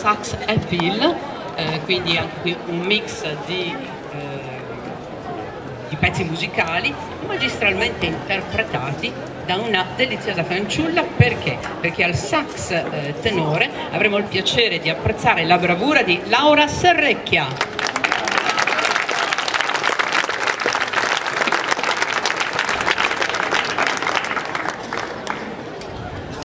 sax e pill, quindi anche qui un mix di pezzi musicali magistralmente interpretati da una deliziosa fanciulla. Perché? Perché al sax tenore avremo il piacere di apprezzare la bravura di Laura Serrecchia.